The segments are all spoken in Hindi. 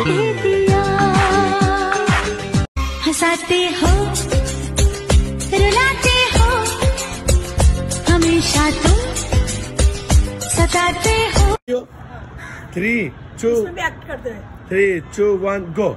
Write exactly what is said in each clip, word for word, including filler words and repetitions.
दे दिया। हंसाते हो रुलाते हो हमेशा तुम सताते हो। Three two three two one go.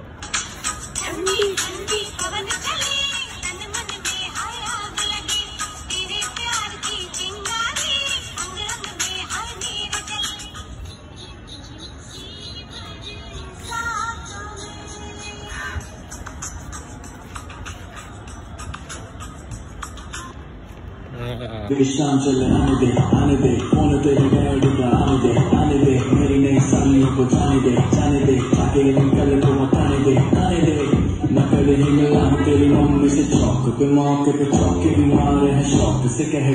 शाम चले आने दे आने दे फोन तेरे डैड का आने दे आने दे मेरी नई सालियों को जाने दे जाने दे ताकि निकल तो बताने दे आने दे न कल ही मिला हूँ तेरी मम्मी से चौक पे मौके पे चौके भी मारे हैं शौक से कहे।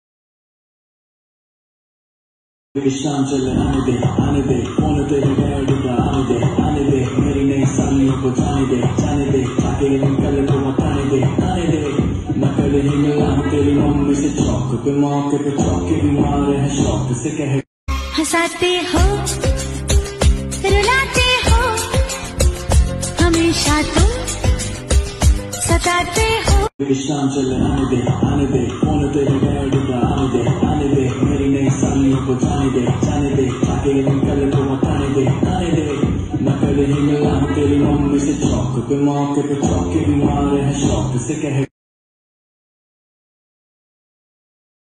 शाम चले आने दे आने दे फोन तेरे डैड का आने दे आने दे मेरी नई सालियों को जाने दे जाने दे ताकि निकल तो बताने दे आने दे न कल ही मिला हूँ तेरी मम्मी से चौक पे मौके पे चौके भी मारे हैं शौक से कहे। हंसाते हो रुलाते हो हमेशा तुम सताते हो। शाम चले आने दे आने दे फोन तेरे डैड का आने दे आने दे मेरी नई सालियों को जाने दे जाने दे ताकि निकल तो बताने दे आने दे न कल ही मिला हूँ तेरी मम्मी से चौक पे मौके पे चौके भी मारे हैं शौक से कहे।